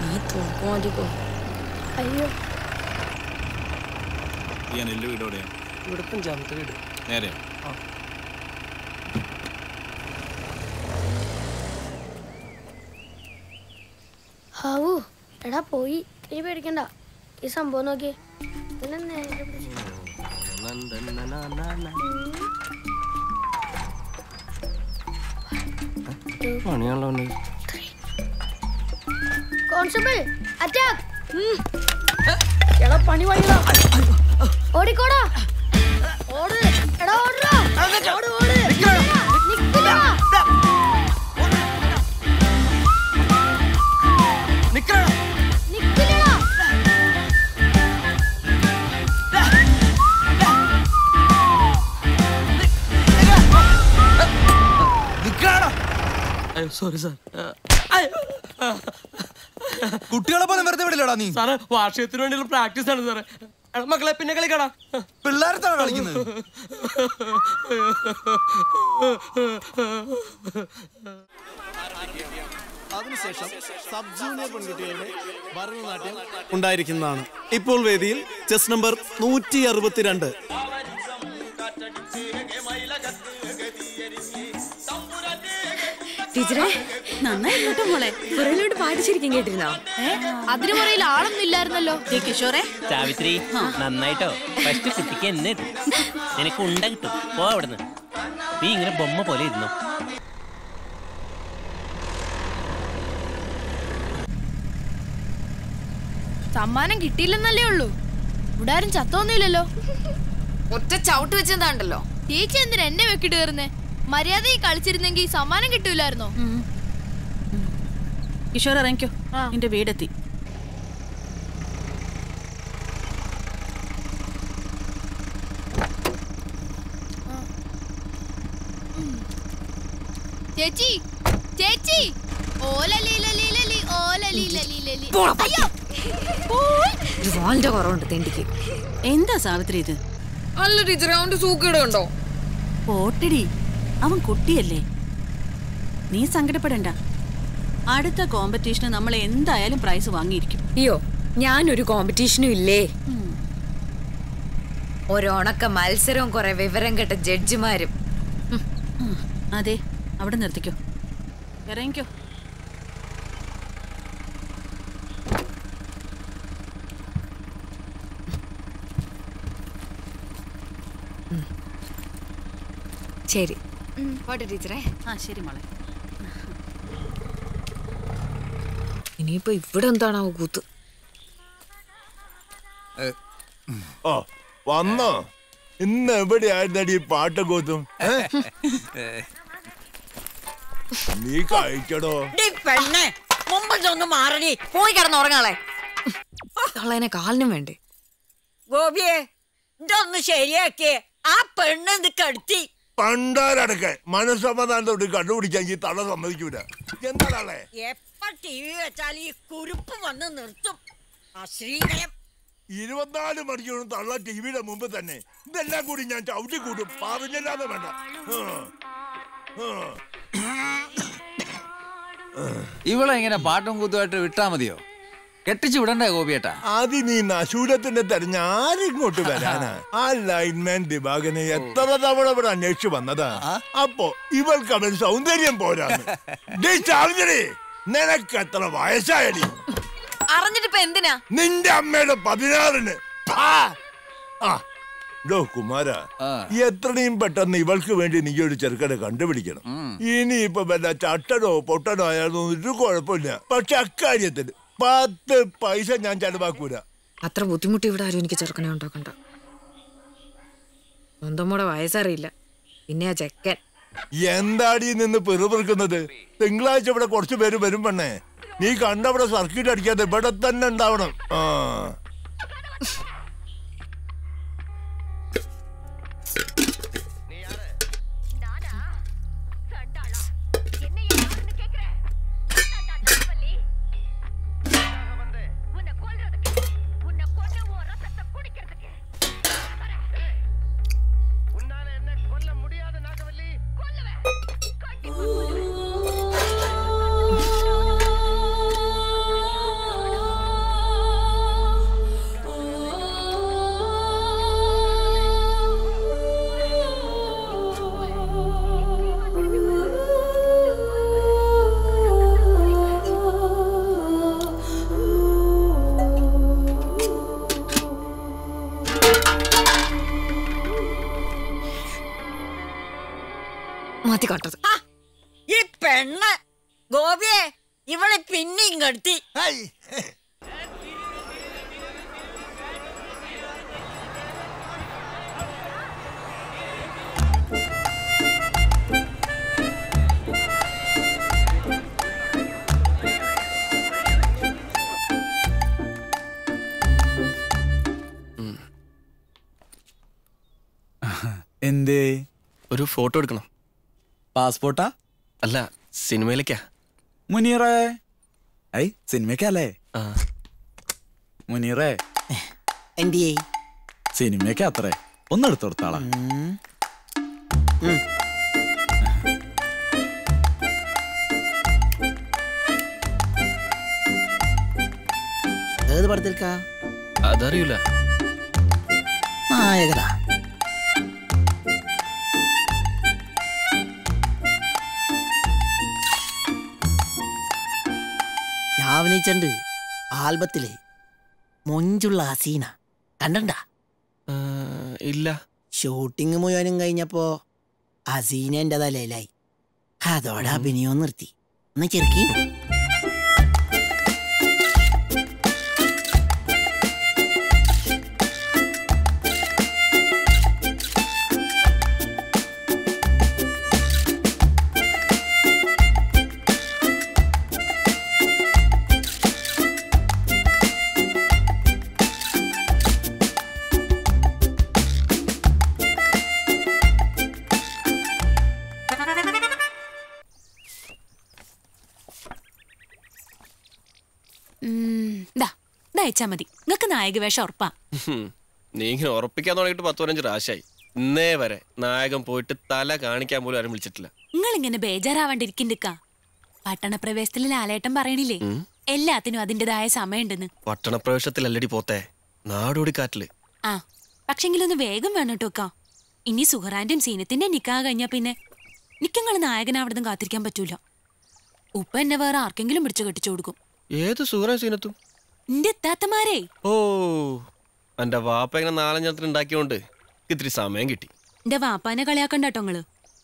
മാറ്റിക്കോ. അയ്യോ എന്റെ വീട് എവിടെയാ? ഇവിടെ 5ാമത്തെ വീട്. നേരെ ഹാവൂ എടാ പോയി. ഇനി പേടിക്കണ്ട. ഈ സംഭവം നോക്കിയേ. Constable attack. എടാ പണി വഴിയാ. ഓടിക്കോടാ. ഓട് എടാ ഓടടാ. ഓട് ഓട്. നിക്കടാ. നിക്കടാ. നിക്കടാ. നിക്കടാ. Sorry sir. കുട്ടികളെ പോലെ വെറുതെ വിടില്ലടാ നീ. സാറേ വാർഷികത്തിന് വേണ്ടിയുള്ള പ്രാക്ടീസ് ആണ് സാറേ. മക്കളെ പിന്നെ കളിക്കടാ. പിള്ളേരത്താണ് കളിക്കുന്നത്. അതിനുശേഷം സബ് ജൂനിയർ പെൺകുട്ടികളുടെ ഭരതനാട്യം ഉണ്ടായിരിക്കുന്നതാണ്. ഇപ്പോൾ വേദിയിൽ ചെസ് നമ്പർ 162. ടീച്ചറെ നന്നായിട്ട് മോളെ. പുറയിലോട്ട് പാട്ട് ശരിക്കും കേട്ടിരുന്നോ? അതിന് പുറയിൽ ആളൊന്നും ഇല്ലായിരുന്നല്ലോ. കിഷോറെ സാവിത്രി നന്നായിട്ടോ. ഫസ്റ്റ് കുട്ടിക്ക് എന്നെ നിനക്ക് ഉണ്ട കിട്ടും. പോ അവിടുന്ന്. നീ ഇങ്ങനെ ബൊമ്മ പോലെ ഇരുന്നോ. സമ്മാനം കിട്ടിയില്ലെന്നല്ലേ ഉള്ളൂ. ഇവിടെ ആരും ചത്തൊന്നുമില്ലല്ലോ. ഒറ്റ ചവിട്ട് വെച്ചെന്താണ്ടല്ലോ. ചേച്ചി എന്തിനാ എന്നെ വെക്കിട്ട് കയറുന്നേ? മര്യാദയിൽ കളിച്ചിരുന്നെങ്കിൽ സമ്മാനം കിട്ടൂലായിരുന്നോ? കിഷോർ ഇറങ്ങിക്കോ. നിന്റെ വീടെത്തി. ചേച്ചി ചേച്ചി വാളിന്റെ കുറവുണ്ട് തെണ്ടിക്ക്. എന്താ സാവിത്രി ഇത്? അല്ല ടീച്ചറെ അവന്റെ സൂക്കേടുണ്ടോ? പോട്ടടി, അവൻ കുട്ടിയല്ലേ. നീ സങ്കടപ്പെടണ്ട. അടുത്ത കോമ്പറ്റീഷന് നമ്മൾ എന്തായാലും പ്രൈസ് വാങ്ങിയിരിക്കും. അയ്യോ ഞാനൊരു കോമ്പറ്റീഷനും ഇല്ലേ. ഒരോണക്ക മത്സരവും കുറെ വിവരം കേട്ട ജഡ്ജിമാരും. അതെ അവിടെ നിർത്തിക്കോ. ഇറങ്ങിക്കോ. ശരി പോട്ടെ ടീച്ചറെ. ശരി മോളെ. ഇനിയിപ്പോ ഇവിടെ എന്താണാവോ കൂത്ത്? വന്നോ? ഇന്ന് എവിടെയായിരുന്നടി പാട്ട് കൂത്തും? നീ കഴിക്കടോ. മുമ്പൊന്ന് മാറടി. പോയി കിടന്നുറങ്ങാളെ. കളനെ കാലിനും വേണ്ടേ? ഗോപിയെ ഇതൊന്ന് ശരിയാക്കിയേ. ആ പെണ്ണ് ഇത് കടത്തി പണ്ടാരടക്കെ മനസ്സമാധാനത്തോട് കണ്ടുപിടിക്കാൻ തള സമ്മതിക്കൂല. എന്താണേ എപ്പ TV വെച്ചാൽ ഈ കുരുപ്പ് വന്ന് നിർത്തും. അശ്രീകരം 24 മണിക്കൂറും തള്ള ടിവിയുടെ മുമ്പ് തന്നെ. ഇതെല്ലാം കൂടി ഞാൻ ചവിട്ടി കൂട്ടും. പറഞ്ഞല്ലാതെ വേണ്ട. ഇവളെ ഇങ്ങനെ പാട്ടും കൂത്തുമായിട്ട് വിട്ടാ മതിയോ? കെട്ടിച്ചു വിടണ്ടേ ഗോപിയേട്ടാ? അത് നീ നശൂലത്തിന്റെ തെരഞ്ഞ ആരിങ്ങോട്ട് വരാനാ? ആ ലൈൻമാൻ ദിവാകനെ എത്ര തവണ ഇവിടെ അന്വേഷിച്ചു വന്നതാ. അപ്പൊ ഇവൾക്ക് അവൻ സൗന്ദര്യം പോരാന്ന്. നിനക്ക് എത്ര വയസ്സായടി? അറിഞ്ഞിട്ടിപ്പോ എന്തിനാ? നിന്റെ അമ്മയുടെ 16-ന്. കുമാര, എത്രയും പെട്ടെന്ന് ഇവൾക്ക് വേണ്ടി നീ ഒരു ചെറുക്കനെ കണ്ടുപിടിക്കണം. ഇനിയിപ്പൊ വല്ല ചട്ടനോ പൊട്ടനോ ആയാലും ഒരു കുഴപ്പമില്ല. പക്ഷെ അക്കാര്യത്തിന് 10 പൈസ ഞാൻ ചെലവാക്കൂല. അത്ര ബുദ്ധിമുട്ടി ഇവിടെ ആരും എനിക്ക് ചെറുക്കനെ ഉണ്ടാക്കണ്ട. സ്വന്തം കൂടെ വയസ്സറിയില്ല. പിന്നെ ആ ചെക്കൻ എന്താടി നിന്ന് പെറുപിറുക്കുന്നത്? തിങ്കളാഴ്ച ഇവിടെ കുറച്ചു പേര് വരും പെണ്ണേ. നീ കണ്ടവിടെ സർക്കിട്ട് അടിക്കാതെ ഇവിടെ തന്നെ ഉണ്ടാവണം. പെണ്ണ് ഗോപിയെ ഇവളെ പിന്നെയും കെടുത്തി. എന്തേ? ഒരു ഫോട്ടോ എടുക്കണം. പാസ്പോർട്ടാ? അല്ല, സിനിമയിലേക്കാ. മുനീറേ, ഐ സിനിമയ്ക്കല്ലേ? മുനീറേ, എന്തിയേ? സിനിമയ്ക്ക് അത്രേ, ഒന്ന് എടുത്തു കൊടുത്താളാ. ഏത് പടത്തിൽക്കാ? അതറിയില്ല. നായകനാ? അഭിനയിച്ചുണ്ട് ആൽബത്തിലെ മൊഞ്ചുള്ള ഹസീന കണ്ടണ്ട? ഇല്ല. ഷൂട്ടിങ് മുഴുവനും കഴിഞ്ഞപ്പോ ഹസീന എൻ്റെ തലയിലായി. അതോടെ അഭിനയം നിർത്തി. ഒന്ന് ചെറുക്കി. അയച്ചാ മതി. നിങ്ങക്ക് നായക വേഷം ഉറപ്പാ. നീ ഇങ്ങനെ ഉറപ്പിക്കാൻ തുടങ്ങിയിട്ട് 10-15 പ്രാവശ്യമായി. ഇന്നേ വരെ നായകൻ പോയിട്ട് തല കാണിക്കാൻ പോലും ആരും വിളിച്ചിട്ടില്ല. നിങ്ങൾ ഇങ്ങനെ ബേജാറാവാണ്ടിരിക്കണ്ടിക്ക. പട്ടണപ്രവേശത്തിൽ ലാലേട്ടൻ പറയണില്ലേ എല്ലാത്തിനും അതിന്റേതായ സമയമുണ്ടെന്ന്. പട്ടണപ്രവേശത്തിലല്ലടി പോത്തെ, നാടോടിക്കാറ്റില്. ആ പക്ഷെങ്കിലൊന്ന് വേഗം വേണം കേട്ടോക്കാ. ഇനി സുഹറാന്റെയും സീനത്തിന്റെ നിക്കാഹ് കഴിഞ്ഞാ പിന്നെ നിക്കങ്ങൾ നായകനാവിടുന്ന് കാത്തിരിക്കാൻ പറ്റൂല. ഉപ്പ എന്നെ വേറെ ആർക്കെങ്കിലും പിടിച്ചു കെട്ടിച്ചു കൊടുക്കും. ഏത് സുഹറ സീനത്തും എന്റെ എത്താത്തമാരേ. ഓ, എന്റെ വാപ്പ ഇങ്ങനെ 4-5 ഉണ്ടാക്കിയോണ്ട് ഇത്തിരി സമയം കിട്ടി. എന്റെ വാപ്പാനെ കളിയാക്കണ്ട കേട്ടോ നിങ്ങള്.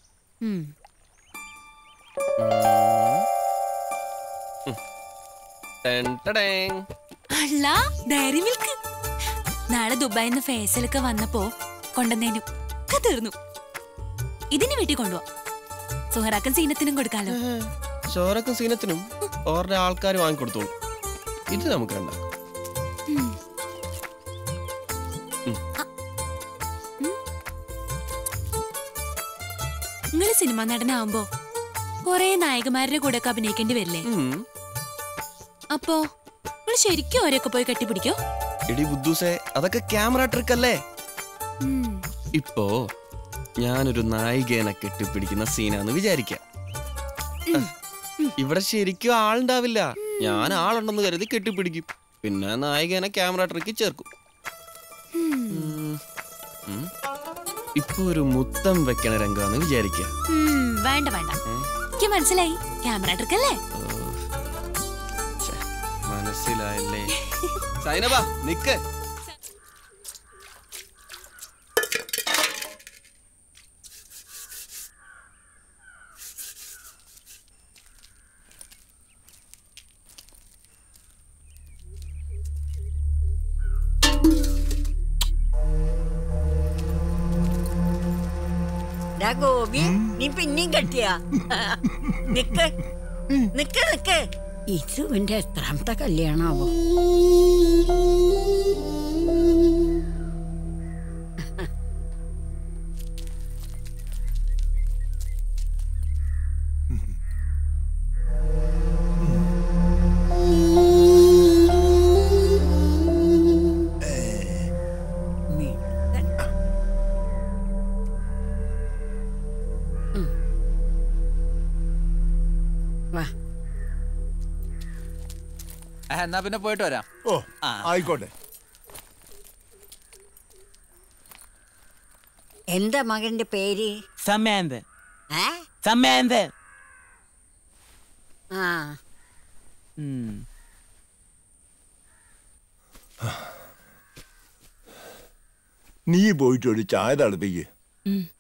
അല്ല ഡയറി മിൽക്ക് നാളെ ദുബായിന്ന് ഫേസലൊക്കെ വന്നപ്പോ കൊണ്ടുവന്നേനും തീർന്നു. ഇതിന് വീട്ടിൽ കൊണ്ടുപോവാ. സുഹറാക്കും സീനത്തിനും കൊടുക്കാലോ. ചോറക്കും സീനത്തിനും ഓരുടെ ആൾക്കാർ വാങ്ങിക്കൊടുത്തോളൂ. ഇത് നമുക്ക് രണ്ടാക്കും. നിങ്ങള് സിനിമ നടനാവുമ്പോ കൊറേ നായകന്മാരുടെ കൂടെ ഒക്കെ അഭിനയിക്കേണ്ടി വരില്ലേ? അപ്പോ നിങ്ങൾ ശരിക്കും അവരെയൊക്കെ പോയി കെട്ടിപ്പിടിക്കോ? എടി ബുദ്ധൂസേ, അതൊക്കെ ക്യാമറ ട്രിക്ക് അല്ലേ. ഇപ്പോ ഞാനൊരു നായികേനെ കെട്ടിപ്പിടിക്കുന്ന സീനാന്ന് വിചാരിക്കാം. ഇവിടെ ശരിക്കും ആളുണ്ടാവില്ല. ഞാൻ ആളുണ്ടെന്ന് കരുതി കെട്ടിപ്പിടിക്കും. പിന്നെ നായികേനെ ക്യാമറ ട്രിക്ക് ചേർക്കും. ഇപ്പൊ ഒരു മുത്തം വെക്കണ രംഗാന്ന് വിചാരിക്കാം. വേണ്ട വേണ്ട, എനിക്ക് മനസ്സിലായി. ക്യാമറ ട്രിക്ക് അല്ലേ? മനസ്സിലായല്ലേ? സൈനബാ നിക്ക്. ഗോപി, നീ പിന്നെയും കെട്ടിയാ? നിക്ക് നിക്ക് നിക്ക്. ഇസുവിന്റെ എത്രാമത്തെ കല്യാണാവോ? എന്നാ പിന്നെ പോയിട്ട് വരാം. ഓ ആയിക്കോട്ടെ. എന്താ മകന്റെ പേര്? സമയന്ത്. സമയന്ത്. നീ പോയിട്ട് ഒരു ചായ തിളപ്പിക്ക്.